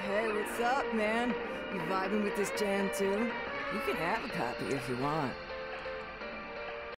Hey, what's up, man? You vibing with this jam too? You can have a copy if you want.